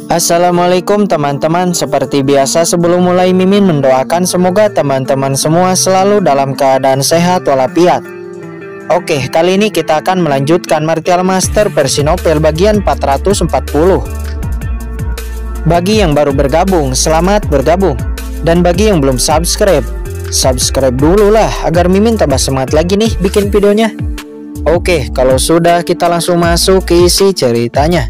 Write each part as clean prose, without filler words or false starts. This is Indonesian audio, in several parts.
Assalamualaikum teman-teman. Seperti biasa sebelum mulai Mimin mendoakan semoga teman-teman semua selalu dalam keadaan sehat walafiat. Oke, kali ini kita akan melanjutkan Martial Master versi novel bagian 440. Bagi yang baru bergabung, selamat bergabung. Dan bagi yang belum subscribe, subscribe dulu lah agar Mimin tambah semangat lagi nih bikin videonya. Oke, kalau sudah kita langsung masuk ke isi ceritanya.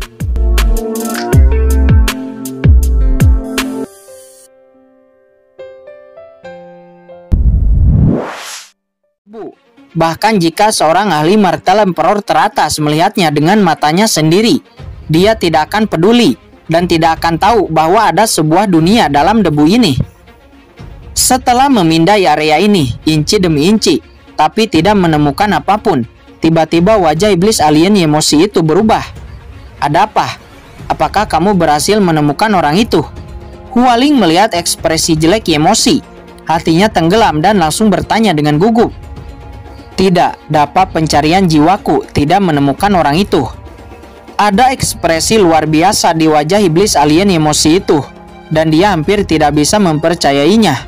Bahkan jika seorang ahli Martial Emperor teratas melihatnya dengan matanya sendiri, dia tidak akan peduli dan tidak akan tahu bahwa ada sebuah dunia dalam debu ini. Setelah memindai area ini, inci demi inci, tapi tidak menemukan apapun, tiba-tiba wajah iblis alien Yemoshi itu berubah. Ada apa? Apakah kamu berhasil menemukan orang itu? Hualing melihat ekspresi jelek Yemoshi, hatinya tenggelam dan langsung bertanya dengan gugup. Tidak, dapat pencarian jiwaku tidak menemukan orang itu. Ada ekspresi luar biasa di wajah iblis alien Yemoshi itu, dan dia hampir tidak bisa mempercayainya.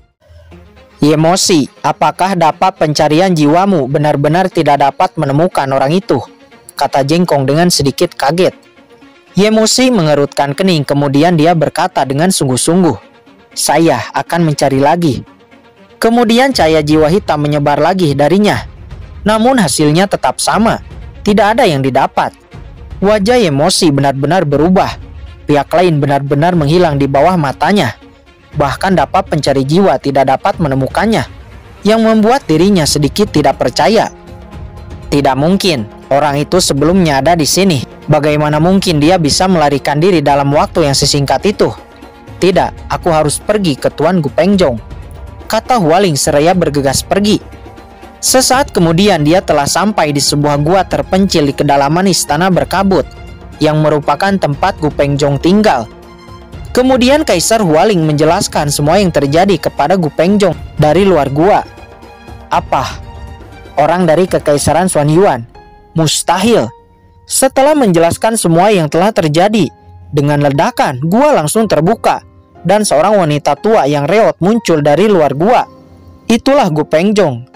Yemoshi, apakah dapat pencarian jiwamu benar-benar tidak dapat menemukan orang itu? Kata Jengkong dengan sedikit kaget. Yemoshi mengerutkan kening, kemudian dia berkata dengan sungguh-sungguh, saya akan mencari lagi. Kemudian cahaya jiwa hitam menyebar lagi darinya. Namun hasilnya tetap sama. Tidak ada yang didapat. Wajah Yemoshi benar-benar berubah. Pihak lain benar-benar menghilang di bawah matanya. Bahkan dapat pencari jiwa tidak dapat menemukannya. Yang membuat dirinya sedikit tidak percaya. Tidak mungkin. Orang itu sebelumnya ada di sini. Bagaimana mungkin dia bisa melarikan diri dalam waktu yang sesingkat itu? Tidak, aku harus pergi ke Tuan Gu Pengjong, kata Hualing seraya bergegas pergi. Sesaat kemudian dia telah sampai di sebuah gua terpencil di kedalaman istana berkabut, yang merupakan tempat Gu Pengjong tinggal. Kemudian Kaisar Hualing menjelaskan semua yang terjadi kepada Gu Pengjong dari luar gua. Apa? Orang dari Kekaisaran Xuan Yuan? Mustahil. Setelah menjelaskan semua yang telah terjadi, dengan ledakan gua langsung terbuka. Dan seorang wanita tua yang reot muncul dari luar gua. Itulah Gu Pengjong.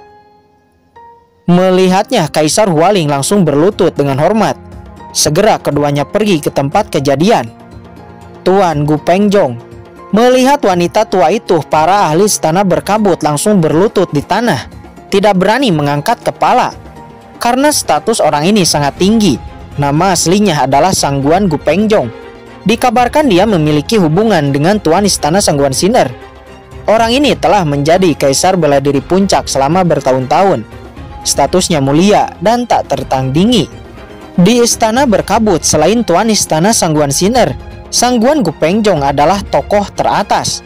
Melihatnya, Kaisar Hualing langsung berlutut dengan hormat. Segera keduanya pergi ke tempat kejadian. Tuan Gu Pengjong. Melihat wanita tua itu, para ahli istana berkabut langsung berlutut di tanah. Tidak berani mengangkat kepala. Karena status orang ini sangat tinggi. Nama aslinya adalah Sangguan Gu Pengjong. Dikabarkan dia memiliki hubungan dengan Tuan Istana Sangguan Sinner. Orang ini telah menjadi kaisar bela diri puncak selama bertahun-tahun. Statusnya mulia dan tak tertandingi. Di istana berkabut selain Tuan Istana Sangguan Sinner, Sangguan Gu Pengjong adalah tokoh teratas.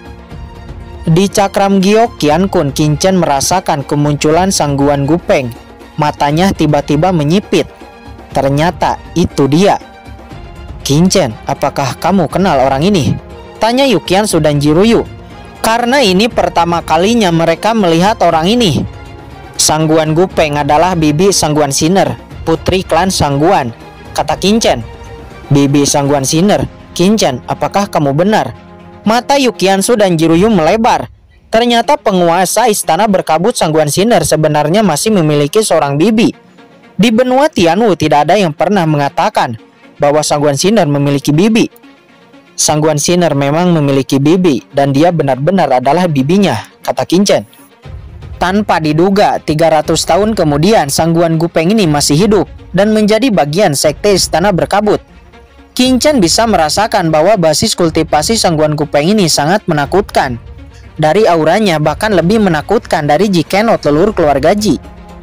Di cakram giok Qian Kun, Qingchen merasakan kemunculan Sangguan Gu Peng. Matanya tiba-tiba menyipit. Ternyata itu dia. Qingchen, apakah kamu kenal orang ini? Tanya Yukian dan Jiruyu. Karena ini pertama kalinya mereka melihat orang ini. Sangguan Gu Peng adalah bibi Sangguan Sinner, putri klan Sangguan, kata Qingchen. Bibi Sangguan Sinner? Qingchen, apakah kamu benar? Mata Yukian dan Jiruyu melebar. Ternyata penguasa istana berkabut Sangguan Sinner sebenarnya masih memiliki seorang bibi. Di benua Tianwu tidak ada yang pernah mengatakan bahwa Sangguan Sinner memiliki bibi. Sangguan Sinner memang memiliki bibi dan dia benar-benar adalah bibinya, kata Qingchen. Tanpa diduga, 300 tahun kemudian Sangguan Gu Peng ini masih hidup dan menjadi bagian sekte istana berkabut. Qingchen bisa merasakan bahwa basis kultivasi Sangguan Gu Peng ini sangat menakutkan. Dari auranya bahkan lebih menakutkan dari Jikenot leluhur keluarga Ji.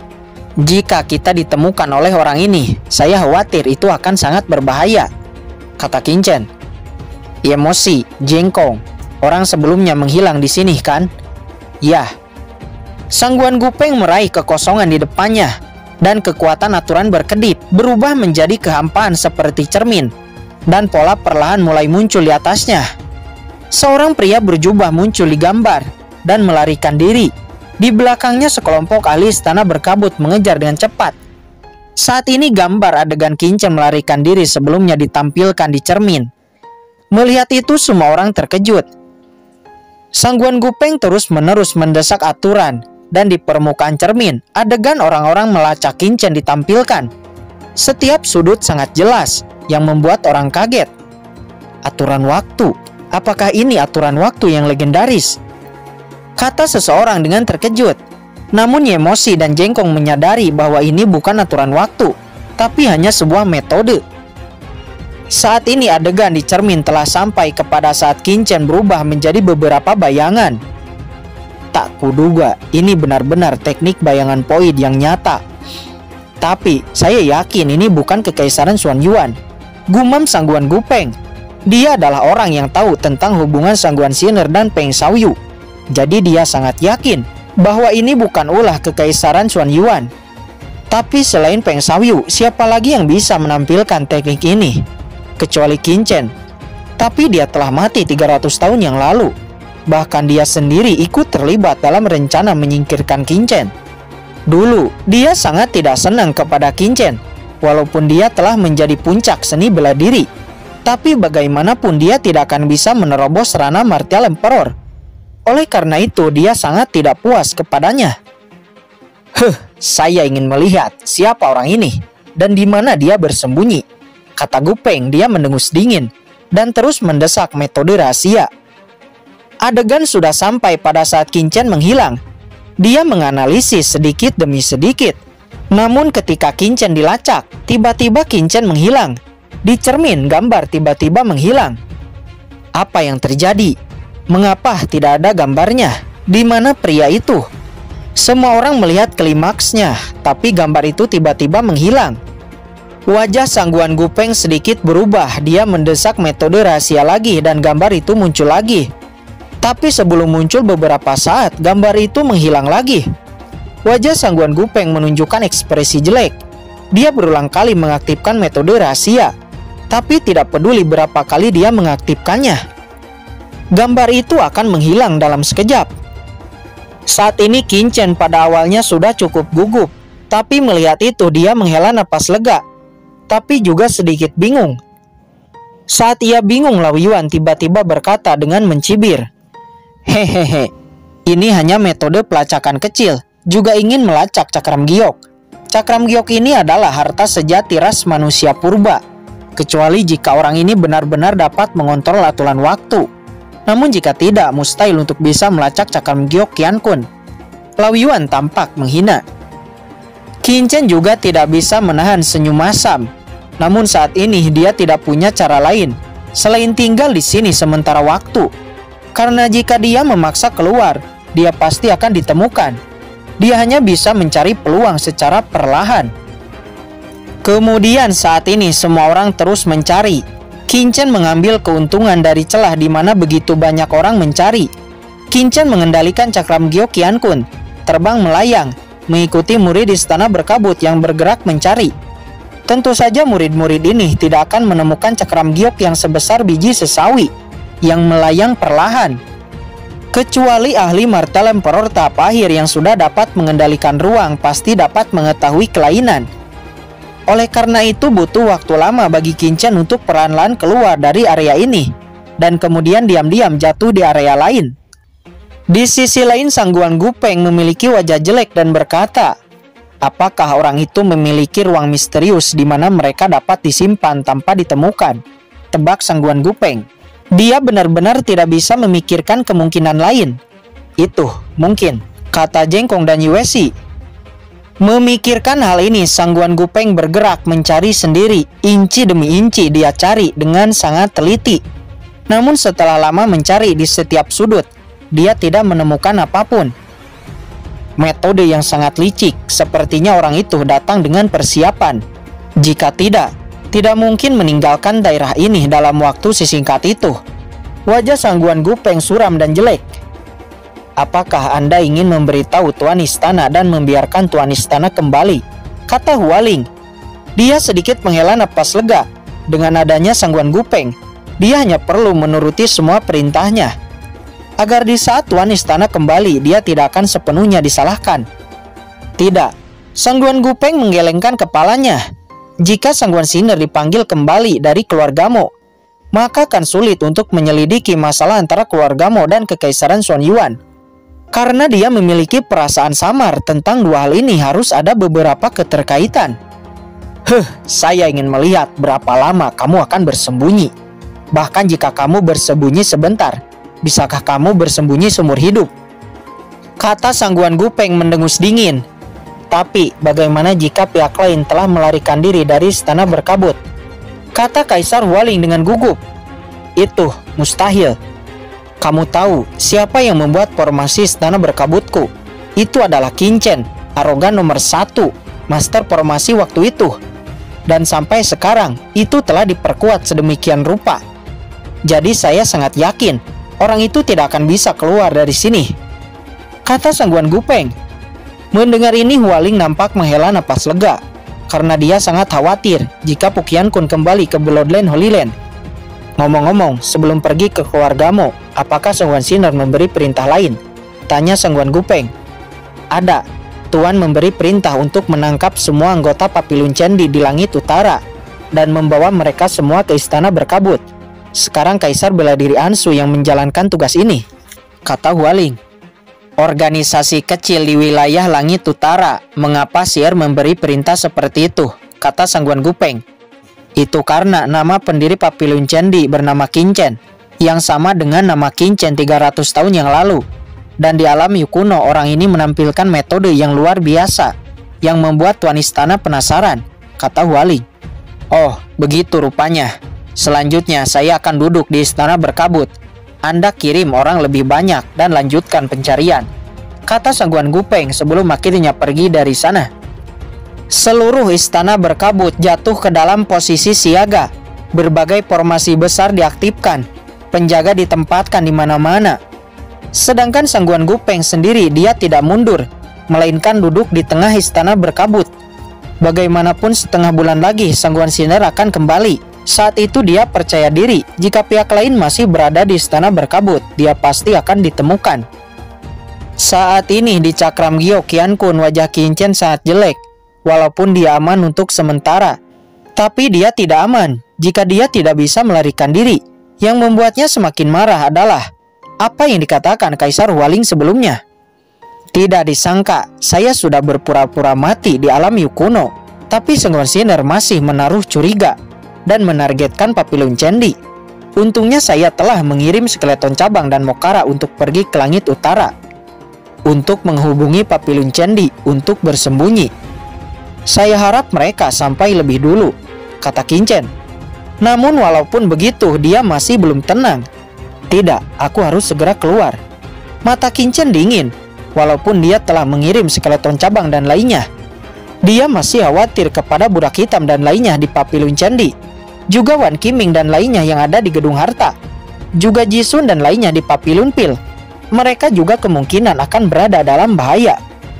Jika kita ditemukan oleh orang ini, saya khawatir itu akan sangat berbahaya, kata Qingchen. Yemoshi, Jengkong, orang sebelumnya menghilang di sini kan? Ya. Sangguan Gu Peng meraih kekosongan di depannya, dan kekuatan aturan berkedip berubah menjadi kehampaan seperti cermin, dan pola perlahan mulai muncul di atasnya. Seorang pria berjubah muncul di gambar dan melarikan diri. Di belakangnya sekelompok ahli istana berkabut mengejar dengan cepat. Saat ini gambar adegan Qingchen melarikan diri sebelumnya ditampilkan di cermin. Melihat itu semua orang terkejut. Sangguan Gupeng terus-menerus mendesak aturan, dan di permukaan cermin adegan orang-orang melacak Qin Chen ditampilkan. Setiap sudut sangat jelas yang membuat orang kaget. Aturan waktu, apakah ini aturan waktu yang legendaris? Kata seseorang dengan terkejut. Namun Yemoshi dan Jengkong menyadari bahwa ini bukan aturan waktu, tapi hanya sebuah metode. Saat ini adegan di cermin telah sampai kepada saat Qin Chen berubah menjadi beberapa bayangan. Tak kuduga ini benar-benar teknik bayangan Poid yang nyata. Tapi saya yakin ini bukan kekaisaran Xuan Yuan, gumam Sangguan Gupeng. Dia adalah orang yang tahu tentang hubungan Sangguan Sinner dan Peng Xiaoyu. Jadi dia sangat yakin bahwa ini bukan ulah kekaisaran Xuan Yuan. Tapi selain Peng Xiaoyu, siapa lagi yang bisa menampilkan teknik ini? Kecuali Qin Chen. Tapi dia telah mati 300 tahun yang lalu. Bahkan dia sendiri ikut terlibat dalam rencana menyingkirkan Qin Chen. Dulu, dia sangat tidak senang kepada Qin Chen, walaupun dia telah menjadi puncak seni bela diri. Tapi bagaimanapun dia tidak akan bisa menerobos ranah Martial Emperor. Oleh karena itu, dia sangat tidak puas kepadanya. Saya ingin melihat siapa orang ini dan di mana dia bersembunyi, kata Gupeng. Dia mendengus dingin dan terus mendesak metode rahasia. Adegan sudah sampai pada saat Qin Chen menghilang. Dia menganalisis sedikit demi sedikit. Namun ketika Qin Chen dilacak, tiba-tiba Qin Chen menghilang. Di cermin gambar tiba-tiba menghilang. Apa yang terjadi? Mengapa tidak ada gambarnya? Di mana pria itu? Semua orang melihat klimaksnya, tapi gambar itu tiba-tiba menghilang. Wajah Sangguan Gupeng sedikit berubah. Dia mendesak metode rahasia lagi dan gambar itu muncul lagi. Tapi sebelum muncul beberapa saat, gambar itu menghilang lagi. Wajah Sangguan Gupeng menunjukkan ekspresi jelek. Dia berulang kali mengaktifkan metode rahasia, tapi tidak peduli berapa kali dia mengaktifkannya, gambar itu akan menghilang dalam sekejap. Saat ini Qin Chen pada awalnya sudah cukup gugup, tapi melihat itu dia menghela napas lega, tapi juga sedikit bingung. Saat ia bingung, Lao Yuan tiba-tiba berkata dengan mencibir, "Hehehe, ini hanya metode pelacakan kecil, juga ingin melacak cakram giok. Cakram giok ini adalah harta sejati ras manusia purba, kecuali jika orang ini benar-benar dapat mengontrol aturan waktu. Namun jika tidak, mustahil untuk bisa melacak cakram giok Qian Kun." Lao Yuan tampak menghina. Qin Chen juga tidak bisa menahan senyum masam. Namun saat ini dia tidak punya cara lain selain tinggal di sini sementara waktu. Karena jika dia memaksa keluar, dia pasti akan ditemukan. Dia hanya bisa mencari peluang secara perlahan. Kemudian saat ini semua orang terus mencari. Qin Chen mengambil keuntungan dari celah di mana begitu banyak orang mencari. Qin Chen mengendalikan cakram giok Qian Kun, terbang melayang, mengikuti murid istana berkabut yang bergerak mencari. Tentu saja murid-murid ini tidak akan menemukan cakram giok yang sebesar biji sesawi yang melayang perlahan. Kecuali ahli Martial Emperor tahap akhir yang sudah dapat mengendalikan ruang pasti dapat mengetahui kelainan. Oleh karena itu butuh waktu lama bagi Qin Chen untuk perlahan-lahan keluar dari area ini dan kemudian diam-diam jatuh di area lain. Di sisi lain, Sangguan Gupeng memiliki wajah jelek dan berkata, "Apakah orang itu memiliki ruang misterius di mana mereka dapat disimpan tanpa ditemukan?" Tebak Sangguan Gupeng. Dia benar-benar tidak bisa memikirkan kemungkinan lain. "Itu mungkin," kata Jengkong dan Yueshi. Memikirkan hal ini, Sangguan Gupeng bergerak mencari sendiri. Inci demi inci dia cari dengan sangat teliti. Namun setelah lama mencari di setiap sudut, dia tidak menemukan apapun. Metode yang sangat licik, sepertinya orang itu datang dengan persiapan. Jika tidak mungkin meninggalkan daerah ini dalam waktu sesingkat itu. Wajah Sangguan Gupeng suram dan jelek. "Apakah Anda ingin memberitahu Tuan Istana dan membiarkan Tuan Istana kembali?" kata Hualing. Dia sedikit menghela napas lega. Dengan adanya Sangguan Gupeng, dia hanya perlu menuruti semua perintahnya, agar di saat Tuan Istana kembali, dia tidak akan sepenuhnya disalahkan. Tidak, Sangguan Gupeng menggelengkan kepalanya. Jika Sangguan Sinner dipanggil kembali dari keluargamu, maka akan sulit untuk menyelidiki masalah antara keluarga Mo dan Kekaisaran Song Yuan. Karena dia memiliki perasaan samar tentang dua hal ini, harus ada beberapa keterkaitan. Saya ingin melihat berapa lama kamu akan bersembunyi. Bahkan jika kamu bersembunyi sebentar, bisakah kamu bersembunyi seumur hidup? Kata Sangguan Gupeng mendengus dingin. Tapi bagaimana jika pihak lain telah melarikan diri dari istana berkabut? Kata Kaisar Hualing dengan gugup. Itu mustahil. Kamu tahu siapa yang membuat formasi istana berkabutku? Itu adalah Qin Chen, arogan nomor 1, master formasi waktu itu. Dan sampai sekarang itu telah diperkuat sedemikian rupa. Jadi saya sangat yakin orang itu tidak akan bisa keluar dari sini, kata Sangguan Gupeng. Mendengar ini, Hualing nampak menghela napas lega, karena dia sangat khawatir jika Pukian Kun kembali ke Bloodland Holy Land. Ngomong-ngomong, sebelum pergi ke keluarga Mo, apakah Sangguan Sinner memberi perintah lain? Tanya Sangguan Gupeng. Ada. Tuan memberi perintah untuk menangkap semua anggota Papilun Candi di langit utara dan membawa mereka semua ke istana berkabut. Sekarang Kaisar Bela Diri Ansu yang menjalankan tugas ini, kata Hualing. Organisasi kecil di wilayah langit utara, mengapa Sier memberi perintah seperti itu? Kata Sangguan Gupeng. Itu karena nama pendiri Papilun Candi bernama Qin Chen, yang sama dengan nama Qin Chen 300 tahun yang lalu. Dan di alam Yu kuno, orang ini menampilkan metode yang luar biasa, yang membuat Tuan Istana penasaran, kata Hualing. Oh, begitu rupanya. Selanjutnya saya akan duduk di istana berkabut. Anda kirim orang lebih banyak dan lanjutkan pencarian, kata Sangguan Gupeng sebelum akhirnya pergi dari sana. Seluruh istana berkabut jatuh ke dalam posisi siaga. Berbagai formasi besar diaktifkan. Penjaga ditempatkan di mana-mana. Sedangkan Sangguan Gupeng sendiri, dia tidak mundur, melainkan duduk di tengah istana berkabut. Bagaimanapun setengah bulan lagi Sangguan Sinner akan kembali. Saat itu dia percaya diri jika pihak lain masih berada di istana berkabut, dia pasti akan ditemukan. Saat ini di Cakram Gyo Qian Kun, wajah Qin Chen sangat jelek. Walaupun dia aman untuk sementara, tapi dia tidak aman jika dia tidak bisa melarikan diri. Yang membuatnya semakin marah adalah apa yang dikatakan Kaisar Hualing sebelumnya. Tidak disangka saya sudah berpura-pura mati di alam Yu kuno, tapi Sangguan Sinner masih menaruh curiga dan menargetkan Papilun Candi. Untungnya saya telah mengirim skeleton cabang dan Mokara untuk pergi ke langit utara untuk menghubungi Papilun Candi untuk bersembunyi. Saya harap mereka sampai lebih dulu, kata Qin Chen. Namun walaupun begitu, dia masih belum tenang. Tidak, aku harus segera keluar. Mata Qin Chen dingin, walaupun dia telah mengirim skeleton cabang dan lainnya. Dia masih khawatir kepada budak hitam dan lainnya di Papilun Candi, juga Wan Qiming dan lainnya yang ada di Gedung Harta, juga Jisun dan lainnya di Papilun Pil. Mereka juga kemungkinan akan berada dalam bahaya.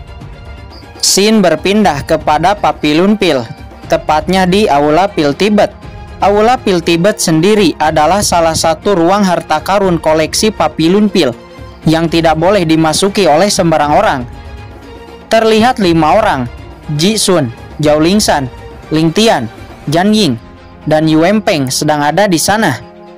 Scene berpindah kepada Papilun Pil, tepatnya di Aula Pil Tibet. Aula Pil Tibet sendiri adalah salah satu ruang harta karun koleksi Papilun Pil yang tidak boleh dimasuki oleh sembarang orang. Terlihat 5 orang, Jisun, Zhao Lingshan, Ling Tian, Jan Ying, dan Yuan Peng sedang ada di sana.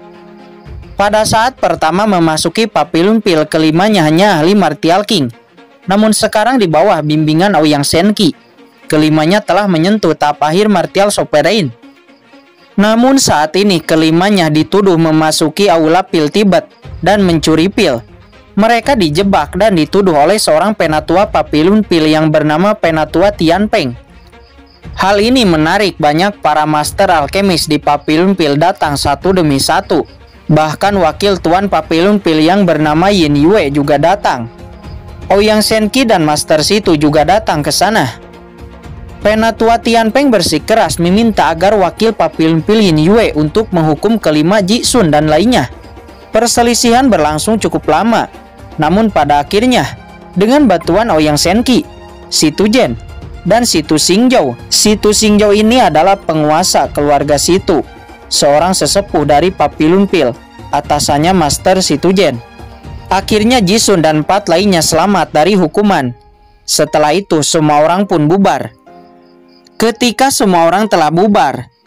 Pada saat pertama memasuki Papilun Pil, kelimanya hanya ahli Martial King. Namun sekarang di bawah bimbingan Ouyang Senki, kelimanya telah menyentuh tahap akhir Martial Sovereign. Namun saat ini kelimanya dituduh memasuki Aula Pil Tibet dan mencuri pil. Mereka dijebak dan dituduh oleh seorang penatua Papilun Pil yang bernama Penatua Tian Peng. Hal ini menarik banyak para master alkemis di Papilun Pil datang satu demi satu. Bahkan wakil tuan Papilun Pil yang bernama Yin Yue juga datang. Ouyang Senki dan Master Situ juga datang ke sana. Penatua Tian Peng bersikeras meminta agar wakil Papilun Pil Yin Yue untuk menghukum kelima Jisun dan lainnya. Perselisihan berlangsung cukup lama. Namun pada akhirnya, dengan bantuan Ouyang Senki, Situ Jen, dan Situ Xingzhou. Situ Xingzhou ini adalah penguasa keluarga Situ, seorang sesepuh dari Papilun Pil, atasannya Master Situ Jen. Akhirnya Jisun dan 4 lainnya selamat dari hukuman. Setelah itu semua orang pun bubar. Ketika semua orang telah bubar,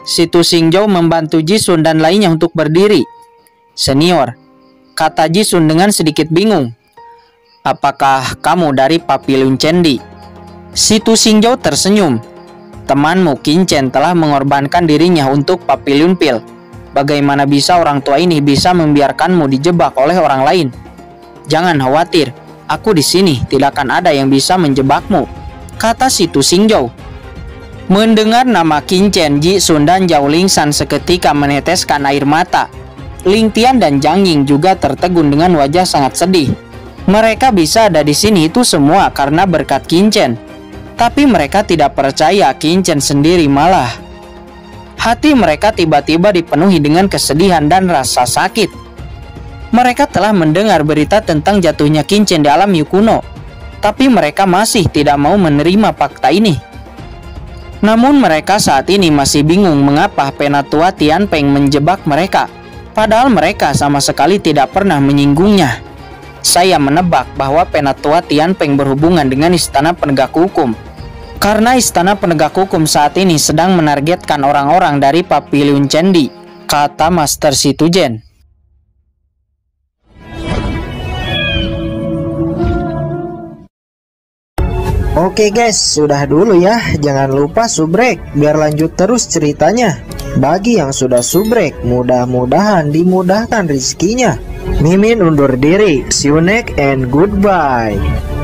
Situ Xingzhou membantu Jisun dan lainnya untuk berdiri. "Senior," kata Jisun dengan sedikit bingung. "Apakah kamu dari Papiliun Cendi?" Situ Xingzhou tersenyum. "Temanmu Qin Chen telah mengorbankan dirinya untuk Papiliun Pil. Bagaimana bisa orang tua ini bisa membiarkanmu dijebak oleh orang lain? Jangan khawatir, aku di sini tidak akan ada yang bisa menjebakmu," kata Situ Xingzhou. Mendengar nama Qin Chen, Jisun dan Zhao Lingshan seketika meneteskan air mata. Ling Tian dan Jiang Ying juga tertegun dengan wajah sangat sedih. Mereka bisa ada di sini itu semua karena berkat Qin Chen. Tapi mereka tidak percaya Qin Chen sendiri malah. Hati mereka tiba-tiba dipenuhi dengan kesedihan dan rasa sakit. Mereka telah mendengar berita tentang jatuhnya Qin Chen di alam Yu kuno, tapi mereka masih tidak mau menerima fakta ini. Namun mereka saat ini masih bingung mengapa Penatua Tianpeng menjebak mereka, padahal mereka sama sekali tidak pernah menyinggungnya. Saya menebak bahwa Penatua Tianpeng berhubungan dengan Istana Penegak Hukum, karena Istana Penegak Hukum saat ini sedang menargetkan orang-orang dari Papiliun Cendi, kata Master Situ Zhen. Oke guys, sudah dulu ya. Jangan lupa subrek biar lanjut terus ceritanya. Bagi yang sudah subrek, mudah-mudahan dimudahkan rezekinya. Mimin undur diri. See you next and goodbye.